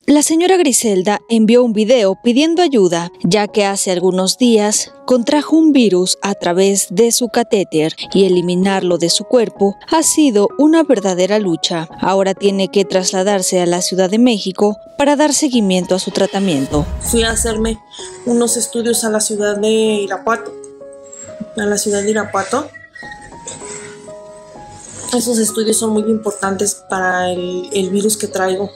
La señora Griselda envió un video pidiendo ayuda, ya que hace algunos días contrajo un virus a través de su catéter y eliminarlo de su cuerpo ha sido una verdadera lucha. Ahora tiene que trasladarse a la Ciudad de México para dar seguimiento a su tratamiento. Fui a hacerme unos estudios a la ciudad de Irapuato. Esos estudios son muy importantes para el virus que traigo.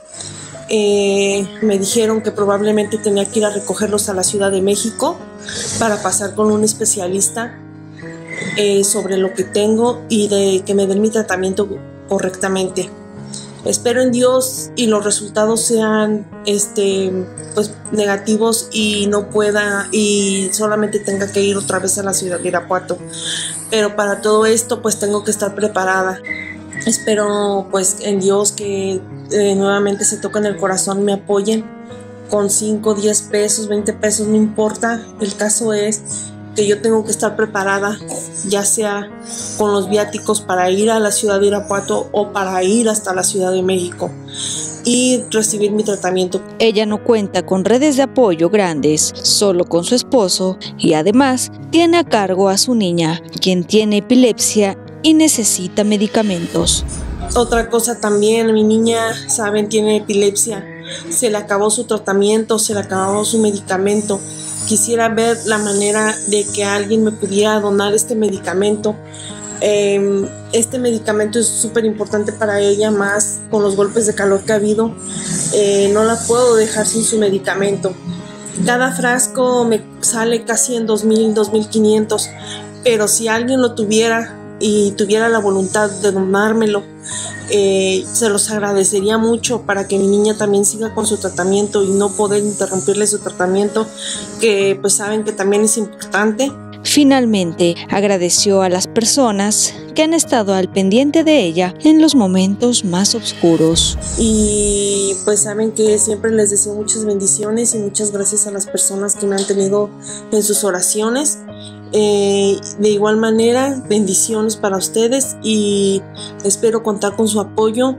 Me dijeron que probablemente tenía que ir a recogerlos a la Ciudad de México para pasar con un especialista sobre lo que tengo y de que me den mi tratamiento correctamente. Espero en Dios y los resultados sean pues negativos y no pueda y solamente tenga que ir otra vez a la ciudad de Irapuato. Pero para todo esto pues tengo que estar preparada. Espero pues en Dios que nuevamente se toquen el corazón, me apoyen con 5, 10 pesos, 20 pesos, no importa. El caso es que yo tengo que estar preparada, ya sea con los viáticos para ir a la ciudad de Irapuato o para ir hasta la Ciudad de México y recibir mi tratamiento. Ella no cuenta con redes de apoyo grandes, solo con su esposo, y además tiene a cargo a su niña, quien tiene epilepsia y necesita medicamentos. Otra cosa también, mi niña, saben, tiene epilepsia, se le acabó su tratamiento, se le acabó su medicamento. Quisiera ver la manera de que alguien me pudiera donar este medicamento. Este medicamento es súper importante para ella, más con los golpes de calor que ha habido. No la puedo dejar sin su medicamento. Cada frasco me sale casi en 2,000, 2,500, pero si alguien lo tuviera y tuviera la voluntad de donármelo, se los agradecería mucho para que mi niña también siga con su tratamiento y no poder interrumpirle su tratamiento, que pues saben que también es importante. Finalmente, agradeció a las personas que han estado al pendiente de ella en los momentos más oscuros. Y pues saben que siempre les deseo muchas bendiciones y muchas gracias a las personas que me han tenido en sus oraciones. De igual manera, bendiciones para ustedes y espero contar con su apoyo,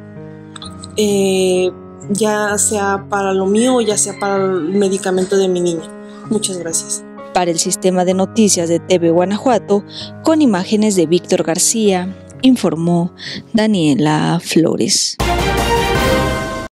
ya sea para lo mío o ya sea para el medicamento de mi niña. Muchas gracias. Para el Sistema de Noticias de TV Guanajuato, con imágenes de Víctor García, informó Daniela Flores.